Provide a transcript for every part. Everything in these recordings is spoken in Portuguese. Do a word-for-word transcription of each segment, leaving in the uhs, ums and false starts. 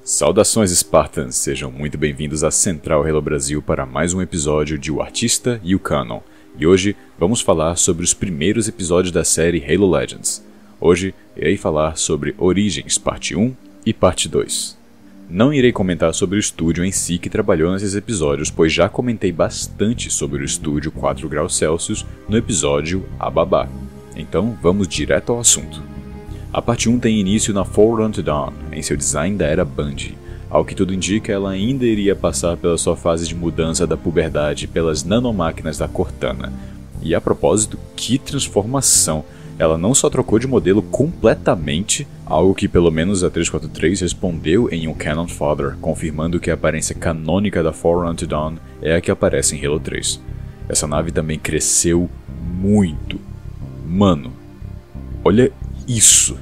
Saudações Spartans, sejam muito bem-vindos à Central Halo Brasil para mais um episódio de O Artista e o Canon. E hoje vamos falar sobre os primeiros episódios da série Halo Legends. Hoje irei falar sobre Origins Parte um e Parte dois. Não irei comentar sobre o estúdio em si que trabalhou nesses episódios, pois já comentei bastante sobre o estúdio quatro graus Celsius no episódio Ababá. Então vamos direto ao assunto. A parte um tem início na Forerunner Dawn, em seu design da era Bungie. Ao que tudo indica, ela ainda iria passar pela sua fase de mudança da puberdade pelas nanomáquinas da Cortana. E a propósito, que transformação! Ela não só trocou de modelo completamente, algo que pelo menos a trezentos e quarenta e três respondeu em um Canon Fodder, confirmando que a aparência canônica da Forerunner Dawn é a que aparece em Halo três. Essa nave também cresceu muito. Mano, olha isso!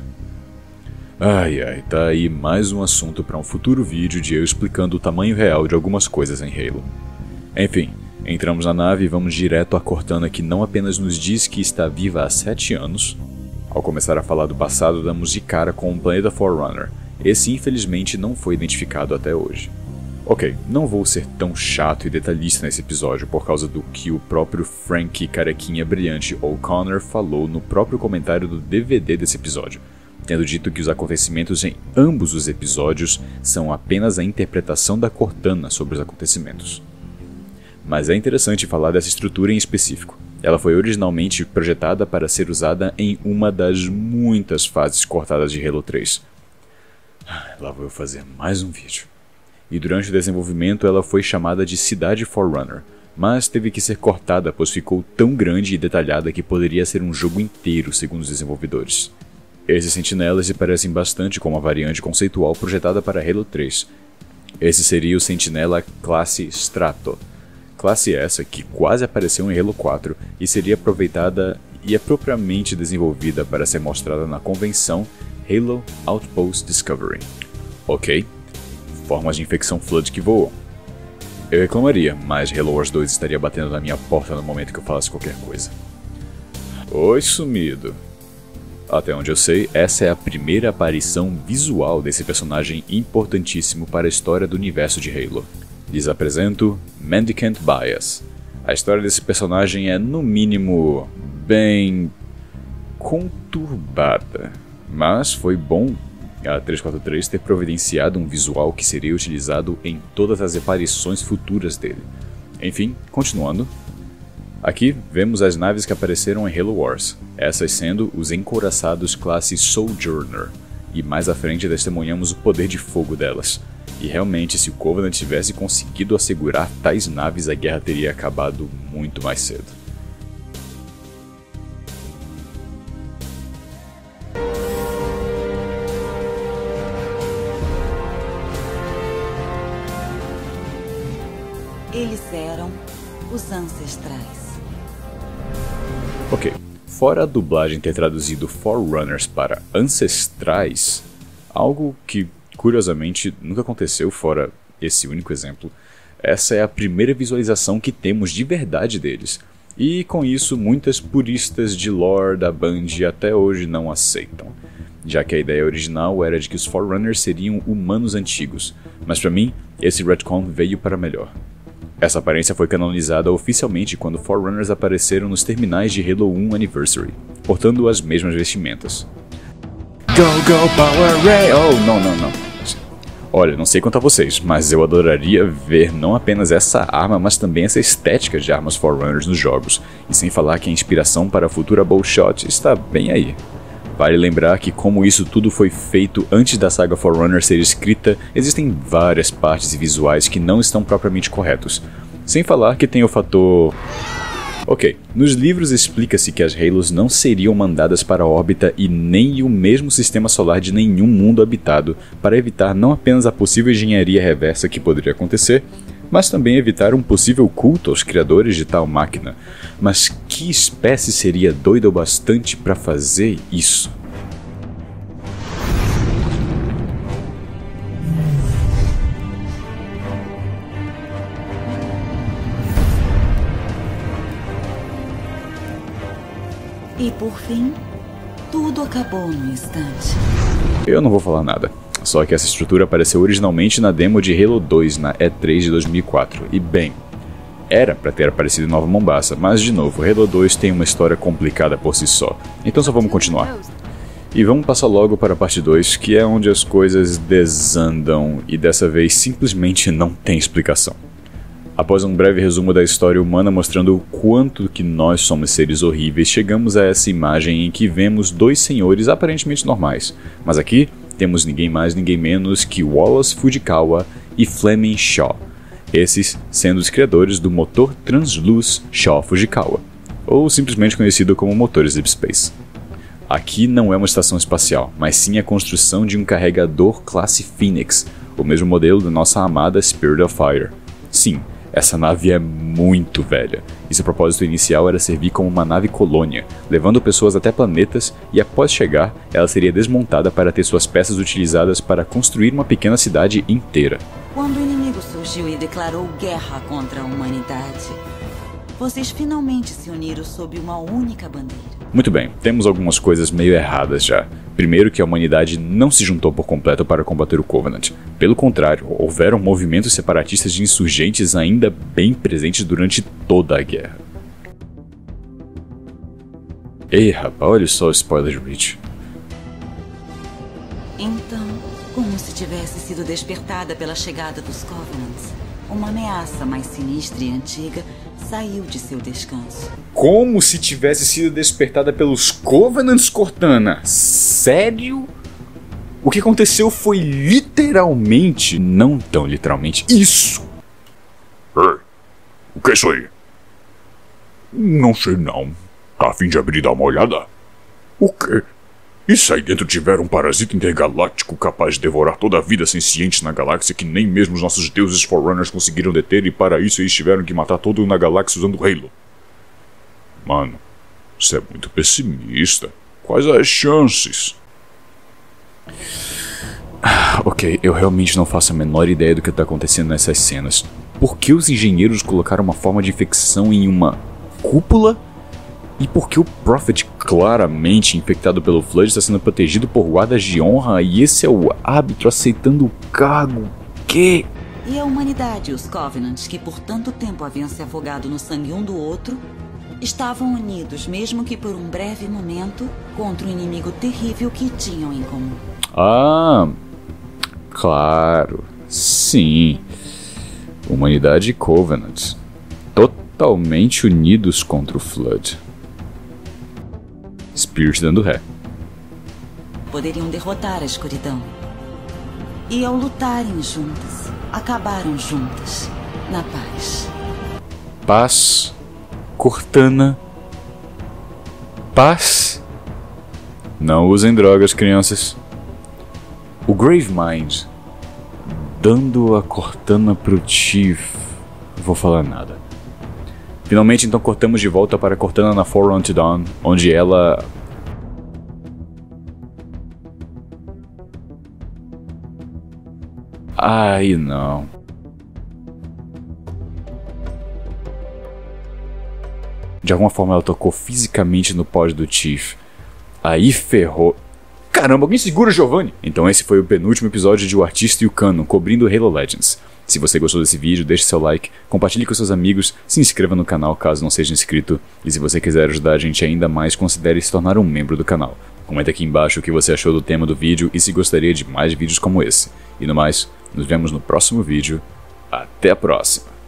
Ai ai, tá aí mais um assunto para um futuro vídeo de eu explicando o tamanho real de algumas coisas em Halo. Enfim, entramos na nave e vamos direto à Cortana, que não apenas nos diz que está viva há sete anos, ao começar a falar do passado damos de cara com o planeta Forerunner. Esse infelizmente não foi identificado até hoje. Ok, não vou ser tão chato e detalhista nesse episódio por causa do que o próprio Frank Carequinha Brilhante O'Connor falou no próprio comentário do D V D desse episódio, tendo dito que os acontecimentos em ambos os episódios são apenas a interpretação da Cortana sobre os acontecimentos. Mas é interessante falar dessa estrutura em específico. Ela foi originalmente projetada para ser usada em uma das muitas fases cortadas de Halo três. Lá vou eu fazer mais um vídeo. E durante o desenvolvimento ela foi chamada de Cidade Forerunner, mas teve que ser cortada pois ficou tão grande e detalhada que poderia ser um jogo inteiro, segundo os desenvolvedores. Esses sentinelas se parecem bastante com uma variante conceitual projetada para Halo três. Esse seria o sentinela classe Strato, classe essa que quase apareceu em Halo quatro e seria aproveitada e é propriamente desenvolvida para ser mostrada na convenção Halo Outpost Discovery. Ok? Formas de infecção Flood que voam. Eu reclamaria, mas Halo Wars dois estaria batendo na minha porta no momento que eu falasse qualquer coisa. Oi, sumido. Até onde eu sei, essa é a primeira aparição visual desse personagem importantíssimo para a história do universo de Halo. Lhes apresento Mendicant Bias. A história desse personagem é, no mínimo, bem conturbada, mas foi bom a trezentos e quarenta e três ter providenciado um visual que seria utilizado em todas as aparições futuras dele. Enfim, continuando. Aqui vemos as naves que apareceram em Halo Wars, essas sendo os encouraçados classe Sojourner, e mais à frente testemunhamos o poder de fogo delas. E realmente, se o Covenant tivesse conseguido assegurar tais naves, a guerra teria acabado muito mais cedo. Eles eram os ancestrais. Ok, fora a dublagem ter traduzido Forerunners para ancestrais, algo que curiosamente nunca aconteceu fora esse único exemplo, essa é a primeira visualização que temos de verdade deles, e com isso muitas puristas de lore da Bungie até hoje não aceitam, já que a ideia original era de que os Forerunners seriam humanos antigos, mas para mim esse retcon veio para melhor. Essa aparência foi canonizada oficialmente quando Forerunners apareceram nos terminais de Halo um Anniversary, portando as mesmas vestimentas. Go, go, Power Ray! Oh, não, não, não. Olha, não sei quanto a vocês, mas eu adoraria ver não apenas essa arma, mas também essa estética de armas Forerunners nos jogos, e sem falar que a inspiração para a futura Bullshot está bem aí. Vale lembrar que, como isso tudo foi feito antes da saga Forerunner ser escrita, existem várias partes e visuais que não estão propriamente corretos. Sem falar que tem o fator... Ok, nos livros explica-se que as Halos não seriam mandadas para a órbita e nem o mesmo sistema solar de nenhum mundo habitado, para evitar não apenas a possível engenharia reversa que poderia acontecer, mas também evitar um possível culto aos criadores de tal máquina. Mas que espécie seria doida o bastante para fazer isso? E por fim, tudo acabou num instante. Eu não vou falar nada. Só que essa estrutura apareceu originalmente na demo de Halo dois na E três de dois mil e quatro, e bem, era para ter aparecido em Nova Mombasa, mas de novo, Halo dois tem uma história complicada por si só, então só vamos continuar. E vamos passar logo para a parte dois, que é onde as coisas desandam e dessa vez simplesmente não tem explicação. Após um breve resumo da história humana mostrando o quanto que nós somos seres horríveis, chegamos a essa imagem em que vemos dois senhores aparentemente normais, mas aqui temos ninguém mais ninguém menos que Wallace Fujikawa e Fleming Shaw, esses sendo os criadores do motor Transluz Shaw Fujikawa, ou simplesmente conhecido como motores Deep Space. Aqui não é uma estação espacial, mas sim a construção de um carregador classe Phoenix, o mesmo modelo da nossa amada Spirit of Fire. Sim, essa nave é muito velha, e seu propósito inicial era servir como uma nave colônia, levando pessoas até planetas, e após chegar, ela seria desmontada para ter suas peças utilizadas para construir uma pequena cidade inteira. Quando o inimigo surgiu e declarou guerra contra a humanidade, vocês finalmente se uniram sob uma única bandeira. Muito bem, temos algumas coisas meio erradas já. Primeiro que a humanidade não se juntou por completo para combater o Covenant. Pelo contrário, houveram movimentos separatistas de insurgentes ainda bem presentes durante toda a guerra. Ei, rapaz, olha só o spoiler de Reach. Então, como se tivesse sido despertada pela chegada dos Covenants, uma ameaça mais sinistra e antiga saiu de seu descanso. Como se tivesse sido despertada pelos Covenants, Cortana? Sério? O que aconteceu foi literalmente, não tão literalmente, isso! Ei, o que é isso aí? Não sei não. Tá a fim de abrir e dar uma olhada? O quê? E se aí dentro tiver um parasita intergaláctico capaz de devorar toda a vida senciente na galáxia que nem mesmo os nossos deuses Forerunners conseguiram deter e para isso eles tiveram que matar todo mundo na galáxia usando Halo? Mano, você é muito pessimista. Quais as chances? Ok, eu realmente não faço a menor ideia do que está acontecendo nessas cenas. Por que os engenheiros colocaram uma forma de infecção em uma cúpula? E por que o Prophet, claramente infectado pelo Flood, está sendo protegido por guardas de honra e esse é o árbitro aceitando o cargo? Que? E a humanidade e os Covenants, que por tanto tempo haviam se afogado no sangue um do outro, estavam unidos, mesmo que por um breve momento, contra o inimigo terrível que tinham em comum. Ah, claro, sim. Humanidade e Covenant, totalmente unidos contra o Flood. Spirit dando ré. Poderiam derrotar a escuridão. E ao lutarem juntas, acabaram juntas, na paz. Paz, Cortana. Paz. Não usem drogas, crianças. O Gravemind dando a Cortana pro Chief. Não vou falar nada. Finalmente, então, cortamos de volta para Cortana na Forerunner to Dawn, onde ela... Ai, não. De alguma forma ela tocou fisicamente no pod do Chief. Aí ferrou. Caramba, alguém segura o Giovanni! Então esse foi o penúltimo episódio de O Artista e o Canon, cobrindo Halo Legends. Se você gostou desse vídeo, deixe seu like, compartilhe com seus amigos, se inscreva no canal caso não seja inscrito, e se você quiser ajudar a gente ainda mais, considere se tornar um membro do canal. Comenta aqui embaixo o que você achou do tema do vídeo e se gostaria de mais vídeos como esse. E no mais, nos vemos no próximo vídeo. Até a próxima!